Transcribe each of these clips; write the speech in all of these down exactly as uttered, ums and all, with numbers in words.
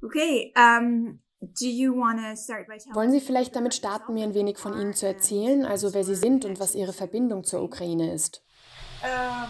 Okay, um, do you want to start by telling Wollen Sie me a bit vielleicht damit about starten, yourself mir ein and who wenig you von are Ihnen zu and erzählen, also wer Sie your sind und was connection Ihre to Verbindung zur Ukraine? Ukraine ist? Uh,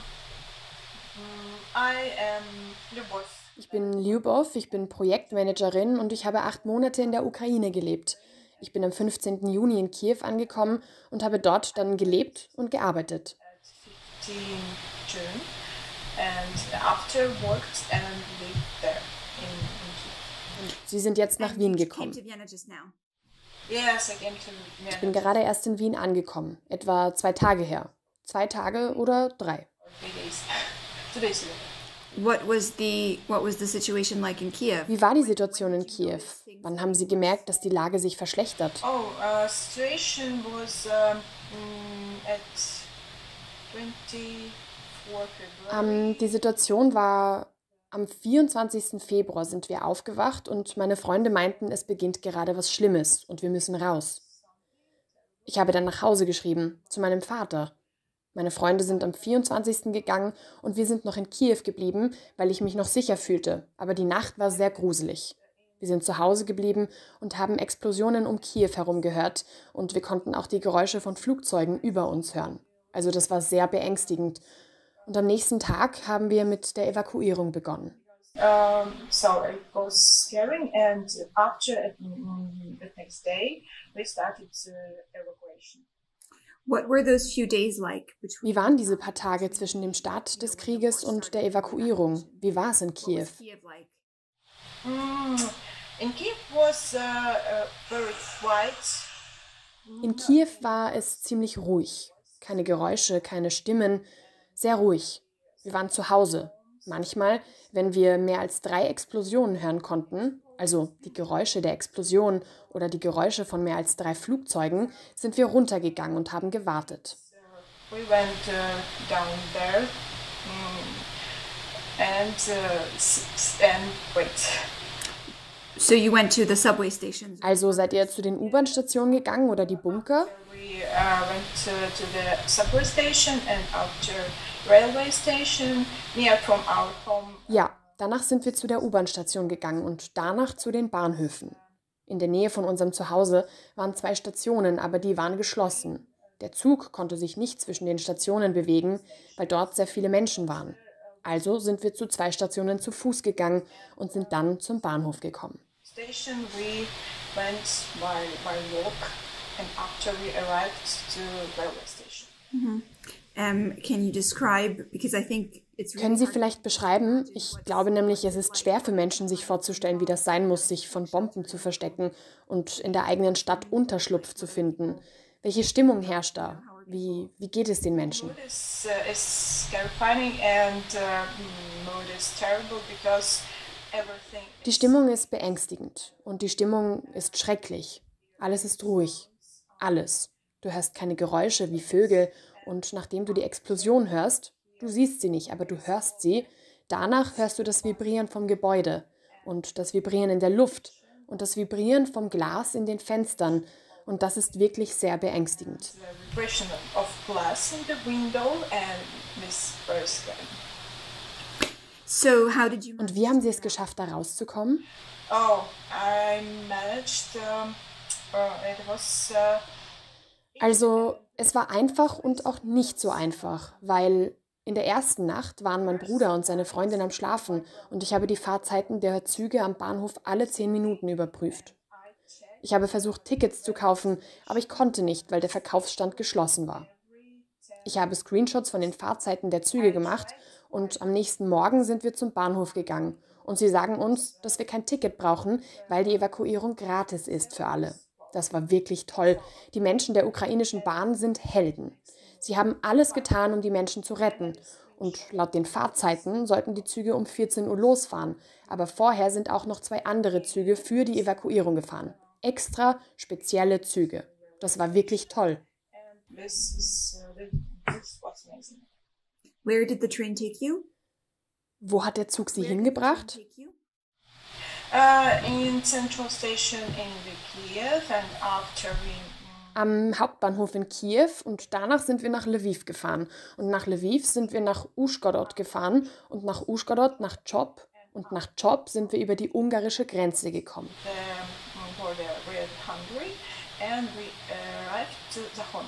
mm, I am Lyubov. Ich bin Lyubov, ich bin Projektmanagerin und ich habe acht Monate in der Ukraine gelebt. Ich bin am fünfzehnten Juni in Kiew angekommen und habe dort dann gelebt und gearbeitet. At fifteenth June and after worked and lived there in, in Kiev. Und Sie sind jetzt nach And Wien you came gekommen. to Vienna just now. Yes, I came to Ich bin Vienna gerade erst in Wien angekommen, etwa zwei Tage her. Zwei Tage oder drei. for three days. Two days ago. What was the what was the situation like in Kiev? Wie war die Situation in Kiew? Wann haben Sie gemerkt, dass die Lage sich verschlechtert? Oh, uh, situation was um, mm, at twenty-fourth February. Ähm, die Situation war, am vierundzwanzigsten Februar sind wir aufgewacht und meine Freunde meinten, es beginnt gerade was Schlimmes und wir müssen raus. Ich habe dann nach Hause geschrieben, zu meinem Vater. Meine Freunde sind am vierundzwanzigsten gegangen und wir sind noch in Kiew geblieben, weil ich mich noch sicher fühlte, aber die Nacht war sehr gruselig. Wir sind zu Hause geblieben und haben Explosionen um Kiew herum gehört und wir konnten auch die Geräusche von Flugzeugen über uns hören. Also das war sehr beängstigend. Und am nächsten Tag haben wir mit der Evakuierung begonnen. Um, so it was scary, and after mm, the next day, we started uh, evacuation. What were those few days like between Wie waren diese paar Tage zwischen dem Start des Krieges und der Evakuierung? Wie war es in what Kiew? was Kiev like? Mm, in Kiev was uh, uh, very quiet. In Kiew war es ziemlich ruhig. Keine Geräusche, keine Stimmen, sehr ruhig. Wir waren zu Hause. Manchmal, wenn wir mehr als drei Explosionen hören konnten, also die Geräusche der Explosion oder die Geräusche von mehr als drei Flugzeugen, sind wir runtergegangen und haben gewartet. We went uh, down there mm, and uh, s- s- and wait. So you went to the subway stations. Also seid ihr zu den U-Bahn-Stationen gegangen oder die Bunker? We uh, went to, to the subway station and after railway station near from our home. Ja, danach sind wir zu der U-Bahn-Station gegangen und danach zu den Bahnhöfen. In der Nähe von unserem Zuhause waren zwei Stationen, aber die waren geschlossen. Der Zug konnte sich nicht zwischen den Stationen bewegen, weil dort sehr viele Menschen waren. Also sind wir zu zwei Stationen zu Fuß gegangen und sind dann zum Bahnhof gekommen. Station we went by, by walk and after we arrived to railway station. Um, can you describe, because I think it's really Können Sie hard vielleicht beschreiben? Ich glaube nämlich, es ist schwer für Menschen, sich vorzustellen, wie das sein muss, sich von Bomben zu verstecken und in der eigenen Stadt Unterschlupf zu finden. Welche Stimmung herrscht da? Wie, wie geht es den Menschen? Mood is, uh, is terrifying and uh, mood is terrible because everything Die Stimmung ist beängstigend und die Stimmung ist schrecklich. Alles ist ruhig. Alles. Du hörst keine Geräusche wie Vögel und nachdem du die Explosion hörst, du siehst sie nicht, aber du hörst sie, danach hörst du das Vibrieren vom Gebäude und das Vibrieren in der Luft und das Vibrieren vom Glas in den Fenstern und das ist wirklich sehr beängstigend. the vibration of glass in the window and this very scary. So how did you Und wie haben sie es geschafft, da rauszukommen? Oh, I managed. Um, uh, it was. Uh, Also, es war einfach und auch nicht so einfach, weil in der ersten Nacht waren mein Bruder und seine Freundin am Schlafen und ich habe die Fahrzeiten der Züge am Bahnhof alle zehn Minuten überprüft. Ich habe versucht, Tickets zu kaufen, aber ich konnte nicht, weil der Verkaufsstand geschlossen war. Ich habe Screenshots von den Fahrzeiten der Züge gemacht und am nächsten Morgen sind wir zum Bahnhof gegangen und sie sagen uns, dass wir kein Ticket brauchen, weil die Evakuierung gratis ist für alle. Das war wirklich toll. Die Menschen der ukrainischen Bahn sind Helden. Sie haben alles getan, um die Menschen zu retten. Und laut den Fahrzeiten sollten die Züge um vierzehn Uhr losfahren. Aber vorher sind auch noch zwei andere Züge für die Evakuierung gefahren. Extra spezielle Züge. Das war wirklich toll. and this is. Uh, this was amazing. Where did the train take you? Wo hat der Zug sie Where did the train hingebracht? take you? Uh, in central station in the Kiev and after we. Am Hauptbahnhof in Kiew und danach sind wir nach Lviv gefahren. Und nach Lviv sind wir nach Uschgorod gefahren und nach Uschgorod nach Chop Und nach Job sind wir über die ungarische Grenze gekommen. The border with Hungary, and we arrived to Zahony.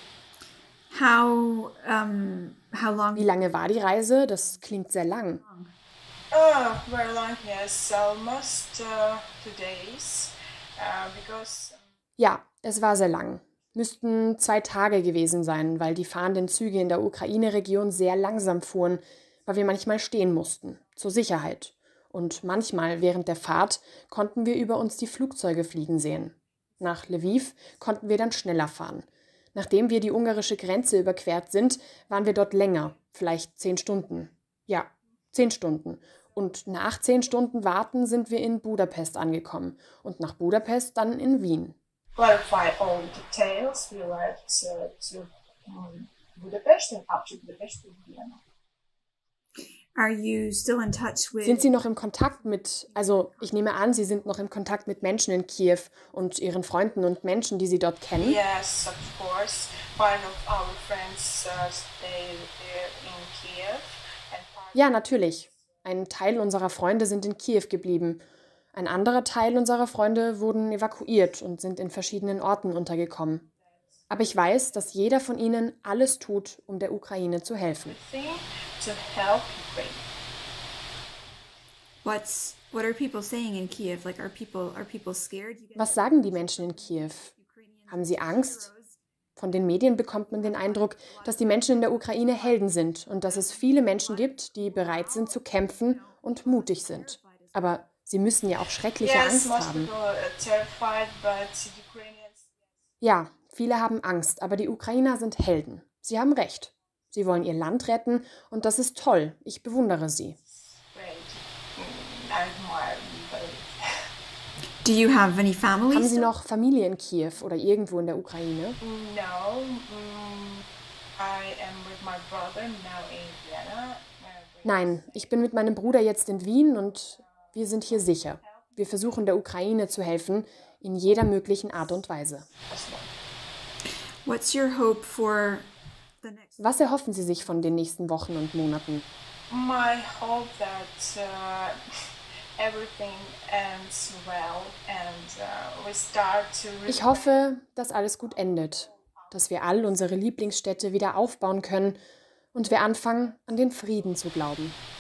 How um how long? Wie lange war die Reise? Das klingt sehr lang. Oh, very long, yes, almost uh, two days, uh, because Ja, es war sehr lang. Müssten zwei Tage gewesen sein, weil die fahrenden Züge in der Ukraine-Region sehr langsam fuhren, weil wir manchmal stehen mussten, zur Sicherheit. Und manchmal während der Fahrt konnten wir über uns die Flugzeuge fliegen sehen. Nach Lviv konnten wir dann schneller fahren. Nachdem wir die ungarische Grenze überquert sind, waren wir dort länger, vielleicht zehn Stunden. Ja, zehn Stunden. Und nach zehn Stunden Warten sind wir in Budapest angekommen und nach Budapest dann in Wien. clarify all details. We arrived uh, to um, Budapest and up to Budapest to Vienna. Are you still in touch with? Sind Sie noch im Kontakt mit, also ich nehme an, Sie sind noch im Kontakt mit Menschen in Kiew und Ihren Freunden und Menschen, die Sie dort kennen? Yes, of course. Part of our friends uh, stay there in Kiev. And part Ja, natürlich. Ein Teil unserer Freunde sind in Kiew geblieben. Ein anderer Teil unserer Freunde wurden evakuiert und sind in verschiedenen Orten untergekommen. Aber ich weiß, dass jeder von ihnen alles tut, um der Ukraine zu helfen. thing to help Ukraine. What's what are people saying in Kiev? Like, are people are people scared? You get Was sagen die Menschen in Kiew? Haben sie Angst? Von den Medien bekommt man den Eindruck, dass die Menschen in der Ukraine Helden sind und dass es viele Menschen gibt, die bereit sind zu kämpfen und mutig sind. Aber sie müssen ja auch schreckliche Yes, Angst most haben. people are terrified, but Ukrainians. Ja, viele haben Angst, aber die Ukrainer sind Helden. Sie haben recht. Sie wollen ihr Land retten und das ist toll. Ich bewundere sie. Great. Mm, I admire them very. Do you have any family? Haben Sie still? noch Familie in Kiew oder irgendwo in der Ukraine? No, mm, I am with my brother now in Vienna. Uh, we- Nein, ich bin mit meinem Bruder jetzt in Wien und wir sind hier sicher. Wir versuchen der Ukraine zu helfen, in jeder möglichen Art und Weise. as well. What's your hope for the next? Was erhoffen Sie sich von den nächsten Wochen und Monaten? My hope that uh, everything ends well and uh, we start to. Ich hoffe, dass alles gut endet, dass wir all unsere Lieblingsstädte wieder aufbauen können und wir anfangen, an den Frieden zu glauben.